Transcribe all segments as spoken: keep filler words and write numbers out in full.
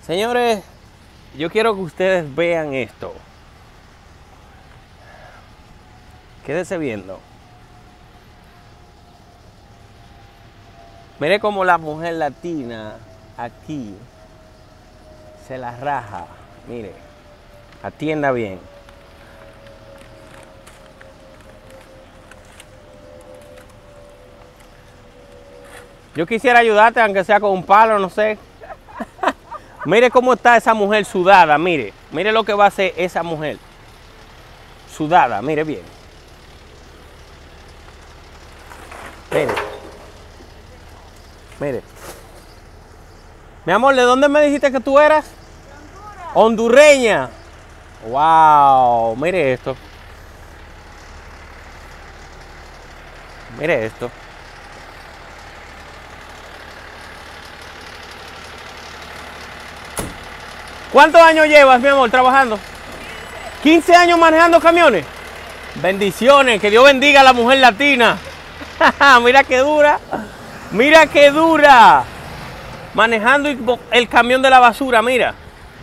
Señores, yo quiero que ustedes vean esto. Quédense viendo. Mire cómo la mujer latina aquí se la raja. Mire, atienda bien. Yo quisiera ayudarte, aunque sea con un palo, no sé. Mire cómo está esa mujer sudada, mire. Mire lo que va a hacer esa mujer. Sudada, mire bien. Mire. Mire. Mi amor, ¿de dónde me dijiste que tú eras? De Honduras. Hondureña. Wow, mire esto. Mire esto. ¿Cuántos años llevas, mi amor, trabajando? quince años manejando camiones. Bendiciones, que Dios bendiga a la mujer latina. Mira qué dura. Mira qué dura. Manejando el camión de la basura, mira.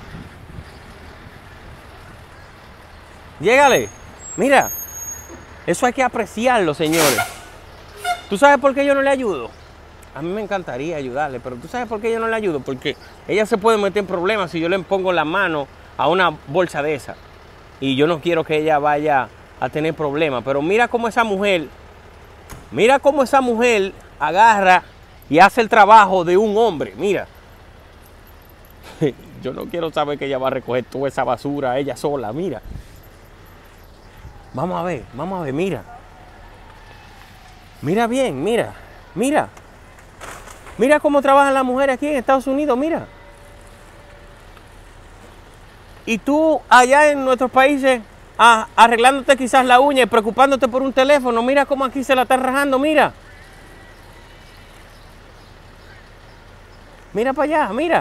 Llégale. Mira. Eso hay que apreciarlo, señores. ¿Tú sabes por qué yo no le ayudo? A mí me encantaría ayudarle, pero ¿tú sabes por qué yo no le ayudo? Porque ella se puede meter en problemas si yo le pongo la mano a una bolsa de esa. Y yo no quiero que ella vaya a tener problemas. Pero mira cómo esa mujer, mira cómo esa mujer agarra y hace el trabajo de un hombre. Mira. Yo no quiero saber que ella va a recoger toda esa basura ella sola, mira. Vamos a ver, vamos a ver, mira. Mira bien, mira, mira. Mira cómo trabajan las mujeres aquí en Estados Unidos, mira. Y tú allá en nuestros países ah, arreglándote quizás la uña y preocupándote por un teléfono, mira cómo aquí se la están rajando, mira. Mira para allá, mira.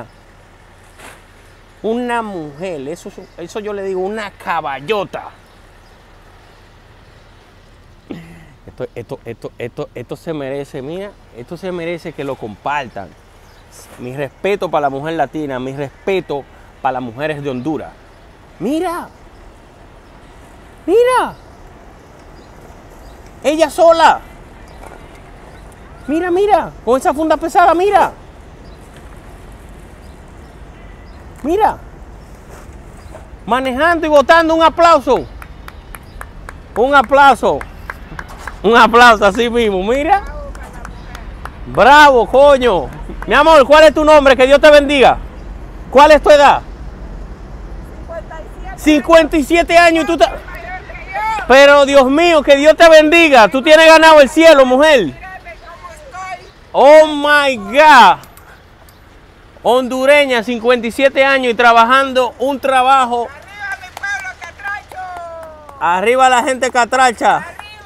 Una mujer, eso, eso yo le digo, una caballota. Esto, esto, esto, esto, esto se merece, mira, esto se merece que lo compartan. Mi respeto para la mujer latina, mi respeto para las mujeres de Honduras. Mira, mira, ella sola. Mira, mira, con esa funda pesada, mira. Mira, manejando y botando. Un aplauso. Un aplauso. Un aplauso así mismo, mira. Bravo, coño. Mi amor, ¿cuál es tu nombre? Que Dios te bendiga. ¿Cuál es tu edad? cincuenta y siete años y tú te... Pero Dios mío, que Dios te bendiga. Tú tienes ganado el cielo, mujer. Oh my God. Hondureña, cincuenta y siete años y trabajando un trabajo. Arriba mi pueblo, catracho. Arriba la gente catracha.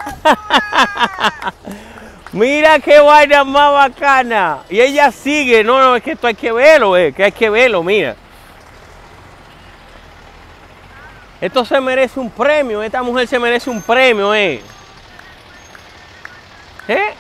Mira qué vaina más bacana. Y ella sigue. No, no, es que esto hay que verlo, eh, que hay que verlo, mira. Esto se merece un premio. Esta mujer se merece un premio, eh. ¿Eh?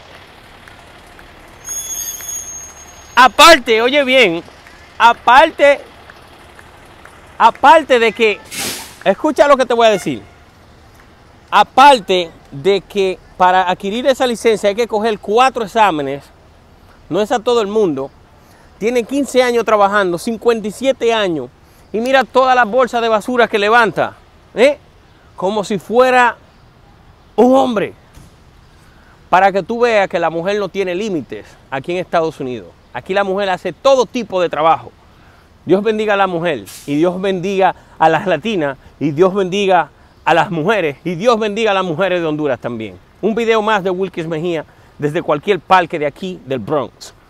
Aparte, oye bien, aparte, aparte de que, escucha lo que te voy a decir. Aparte de que para adquirir esa licencia hay que coger cuatro exámenes, no es a todo el mundo. Tiene quince años trabajando, cincuenta y siete años, y mira todas las bolsas de basura que levanta, ¿eh? Como si fuera un hombre. Para que tú veas que la mujer no tiene límites aquí en Estados Unidos. Aquí la mujer hace todo tipo de trabajo. Dios bendiga a la mujer, y Dios bendiga a las latinas, y Dios bendiga a las mujeres, y Dios bendiga a las mujeres de Honduras también. Un video más de Wilkis Mejía desde cualquier parque de aquí del Bronx.